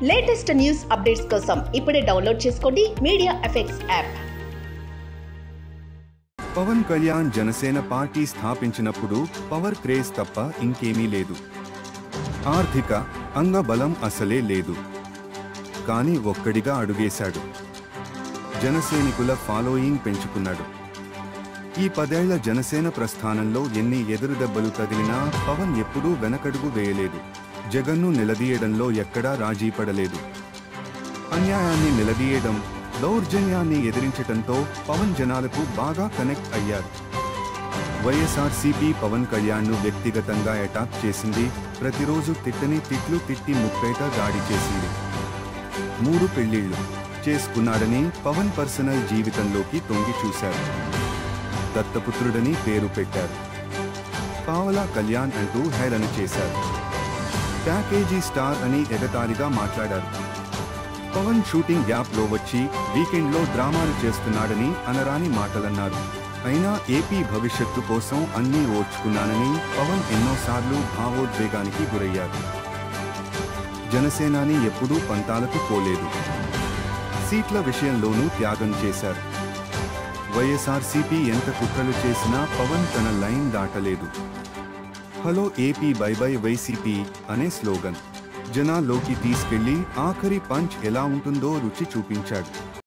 Latest news updates కోసం ఇప్పుడే download చేసుకోండి media effects app. Pawan Kalyan Janasena party స్థాపించినప్పుడు పవర్ క్రేజ్ తప్ప ఇంకేమీ లేదు. ఆర్థిక అంగబలం అసలే లేదు. కానీ ఒక్కడిగా అడుగేశాడు. జనసైనికుల ఫాలోయింగ్ పెంచుకున్నాడు. ఈ 10 ఏళ్ల జనసేన ప్రస్థానంలో ఎన్ని ఎదురుదెబ్బలు తగిలినా పవన్ ఎప్పుడూ వెనకడుగు వేయలేదు. జగన్ను నిలదీయడంలో ఎక్కడా రాజీ పడలేదు. అన్యాయాన్ని నిలదీయడం, దౌర్జన్యాన్ని ఎదిరించడంతో పవన్ జనాలకు బాగా కనెక్ట్ అయ్యారు. వైఎస్ఆర్సీపీ పవన్ కళ్యాణ్ను వ్యక్తిగతంగా అటాక్ చేసింది. ప్రతిరోజు తిట్టని తిట్లు తిట్టి ముప్పేట దాడి చేసింది. 3 పెళ్లిళ్లు చేసుకున్నాడని పవన్ పర్సనల్ జీవితంలోకి తొంగి చూశారు. దత్తపుత్రుడని పేరు పెట్టారు. పావలా కళ్యాణ్ అంటూ హేళన చేశారు. ప్యాకేజీ స్టార్ అని ఎగతాళిగా మాట్లాడారు. పవన్ షూటింగ్ గ్యాప్ లో వచ్చి వీకెండ్లో డ్రామాలు చేస్తున్నాడని అనరాని మాటలన్నారు. అయినా ఏపీ భవిష్యత్తు కోసం అన్నీ ఓర్చుకున్నానని పవన్ ఎన్నోసార్లు భావోద్వేగానికి గురయ్యారు. జనసేనాని ఎప్పుడూ పంతాలకు పోలేదు. సీట్ల విషయంలోనూ త్యాగం చేశారు. వైఎస్ఆర్సీపీ ఎంత కుట్రలు చేసినా పవన్ తన లైన్ దాటలేదు. Hello AP bye bye YCP అనే స్లోగన్ జనాల్లోకి తీసుకెళ్లి ఆఖరి పంచ్ ఎలా ఉంటుందో రుచి చూపించాడు.